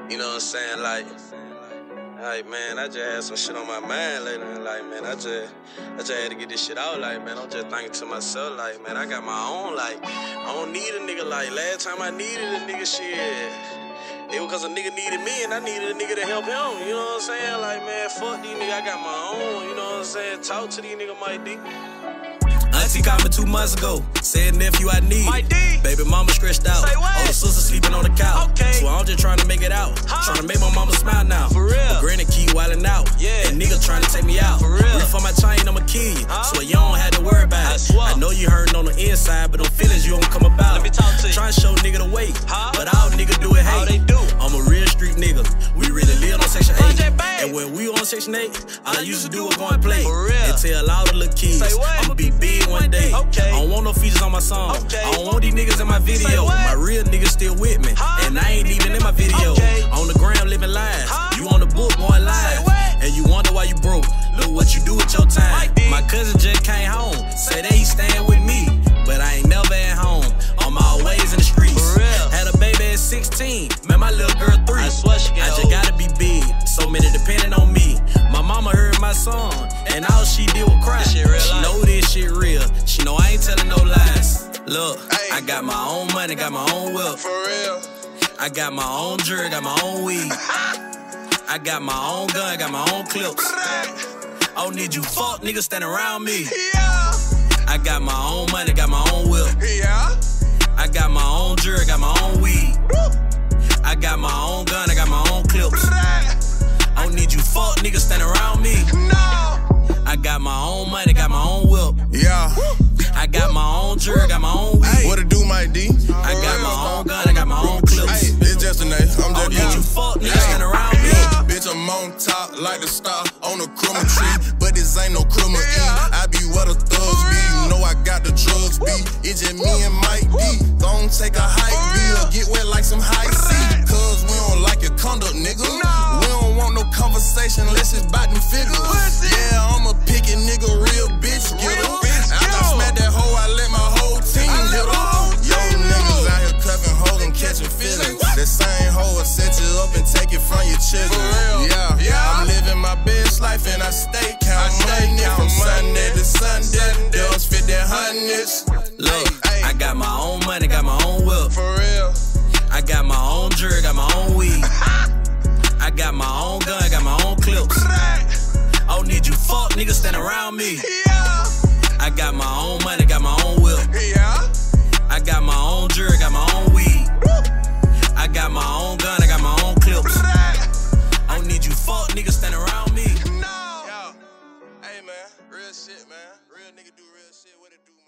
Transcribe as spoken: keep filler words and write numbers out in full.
You know what I'm saying? Like, like man, I just had some shit on my mind lately. And like, man, I just, I just had to get this shit out. Like, man, I'm just thinking to myself, like, man, I got my own. Like, I don't need a nigga. Like, last time I needed a nigga, shit, it was cause a nigga needed me and I needed a nigga to help him. You know what I'm saying? Like, man, fuck these niggas. I got my own. You know what I'm saying? Talk to these niggas, Mike D. Auntie called me two months ago, said nephew I need Mike D. Baby mama stretched out, Say what? older sister sleeping on the couch. Okay. So I'm just trying to make it out, huh? Trying to make my mama smile now. For real. But granny keep wildin' out, yeah. And nigga trying to take me out. For real. Reach for my chain, I'ma kill you, huh? So you don't have to worry about it. I, I know you hurting on the inside, but them feelings you don't come about. Let me talk to you. Trying to show nigga the way, huh? But all niggas do it hate. All they do. I'm a real street nigga, we really live on Section eight. And And when we on Section eight, all I used to do was go and play. For real. And tell all the little kids, Say what? I'ma be big one day. Okay. I don't want no features on my song. Okay. I don't want these niggas in my video. My real niggas still with me, huh? And I ain't even in my video. Okay. On the ground living live, huh? You on the book going live, and you wonder why you broke. Look what you do with your time. My cousin just came home, say they staying with me, but I ain't never at home. I'm always in the streets. For real. Had a baby at sixteen, man, my little girl three. I swear she I just gotta be big, so many depending on me. My mama heard my song, and all she did was cry. This shit real She life. know this shit real. She know I ain't telling no lies. Look, Ay. I got my own money, got my own wealth. For real. I got my own jury, got my own weed. I got my own gun, got my own clips. I don't need you fuck niggas standing around me. Yeah. I got my own money, got my own wealth. Yeah. I got my own jury, got my own weed. I got my own gun, I got my own clips. I don't need you fuck niggas standing around me. No. I got my own money, got my own wealth. Yeah. I got my own jury, got my own weed. What it do, Mike D? I got my own gun, I got my own clips. Hey, it's just a name. I'm I don't just need you young. fuck niggas standing around me. Yeah. Bitch, I'm on top like the star on a criminal tree. But this ain't no criminal E. I be where the thugs be. You know I got the drugs be. It's just me and Mike D. Gon' take a hike, bill, get wet like some high C. Cause we don't like your conduct, nigga. We don't want no conversation unless it's about them figures. Yeah, I'm a picky nigga, real bitch getter. After I smack that hoe, I let my whole team hit her. Yo, niggas out here cuffing hoes and catching feelings. That same hoe will set you up and take it from your children. Yeah, yeah. I'm living my best life and I stay count money from Sunday to Sunday. Bills fit that hundreds. Look, I got my own money, got my own wealth. For real. I got my own jury, got my own weed. I got my own gun, got my own clips. I don't need you fuck niggas standing around me. Yeah. I got my own money, got my own wealth. Yeah. I got my own jury, got my own weed. I got my own gun, I got my own clips. I don't need you fuck niggas standing around me. No. Yo. Hey, man. Real shit, man. Real nigga do real shit. What it do, man?